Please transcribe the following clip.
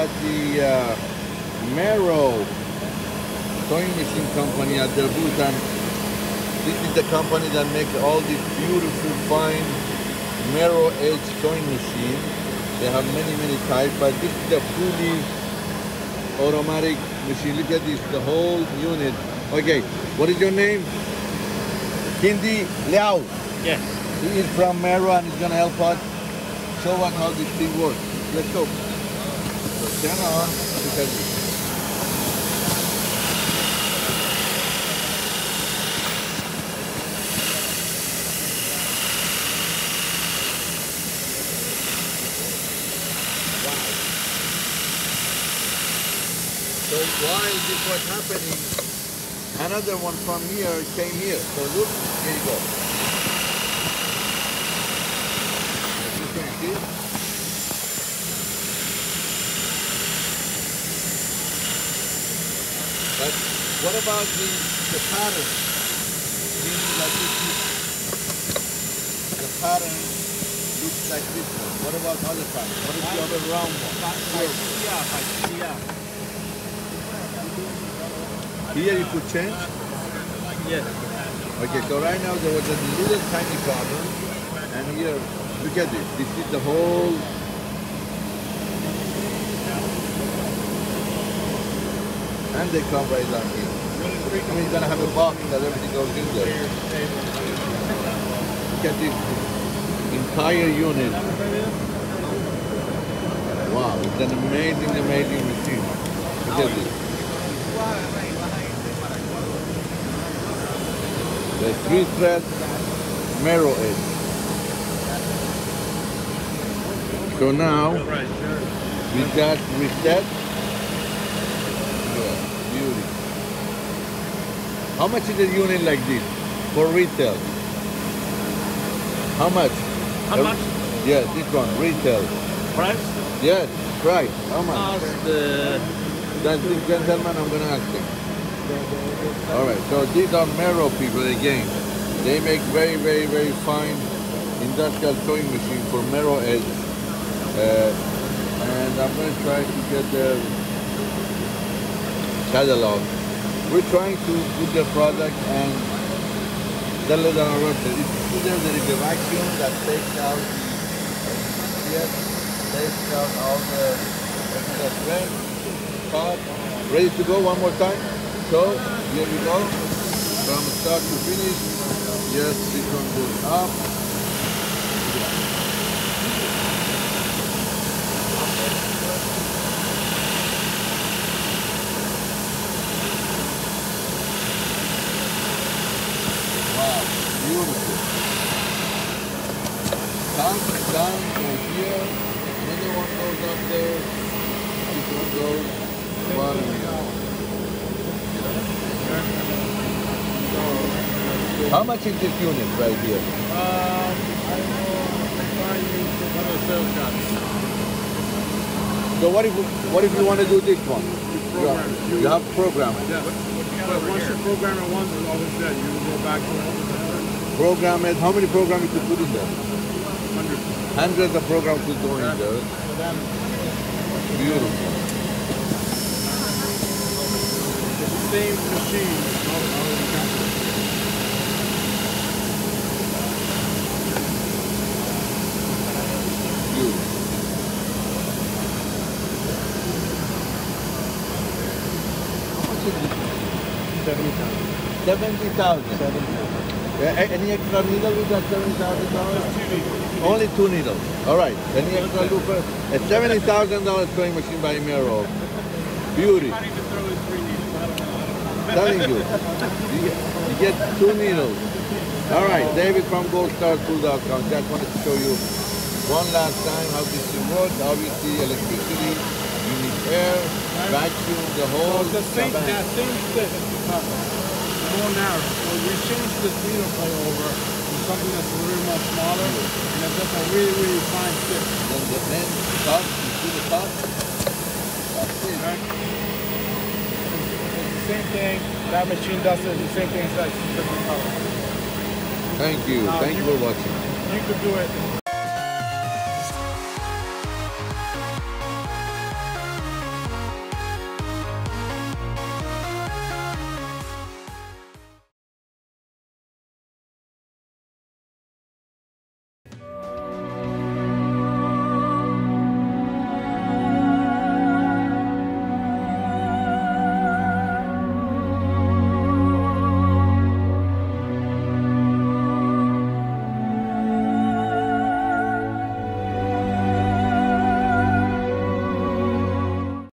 at the Merrow sewing machine company at their booth, and this is the company that makes all these beautiful, fine Merrow edge sewing machine. They have many types, but this is the fully automatic machine. Look at this, the whole unit. Okay, what is your name? Hindi Liao. Yes. He is from Merrow and he's gonna help us show us how this thing works. Let's go. So turn on. Look at this. So while this was happening, another one from here came here. So look, here you go. You can see. But what about the pattern? Meaning like the pattern looks like this one. What about other pattern? What is the other round one? Here you could change? Yes. Okay, so right now there was a little tiny problem, and here, look at this. This is the whole. And they come right down here. I mean, you're gonna have a box that everything goes in there. Look at this entire unit. Wow, it's an amazing machine. Look at this. The 3-thread Merrow edge. So now we just reset. Yeah, beauty. How much is a unit like this for retail? How much? How much? Yes, this one, retail. Price? Yes, price. How much? That's this gentleman, I'm gonna ask him. All right, so these are Merrow people again. They make very fine industrial sewing machine for Merrow edge. And I'm going to try to get their catalog. We're trying to put their product and sell it on our website. There is a vacuum that takes out takes out all the thread, part. Ready to go one more time? So, here we go, from start to finish. Yes, this one goes up. Wow, beautiful. Down over here, another one goes up there, this one goes bottom here. How much is this unit right here? So what if you want to do this one? You have to program it. Yeah, but once you program it once, it's always dead. You go back to it. Program it. How many programs you could put in there? Hundreds. Hundreds of programs could go in there. Beautiful. It's the same machine. $70,000. Any extra needle with that $70,000? Only 2 needles. All right. Any extra looper? A $70,000 sewing machine by Merrow. Beauty. Telling you. You get 2 needles. All right. David from goldstartool.com. Just wanted to show you one last time how this thing works. Obviously, electricity. You need air, vacuum, the whole. The same stick. More narrow. So we changed this needle plate over to something that's a little more smaller, and it's just a really fine stick. Then top, you see the top? That's it. Right? It's the same thing. That machine does it. The same thing. It's like different color. Thank you. Thank you for watching. You could do it.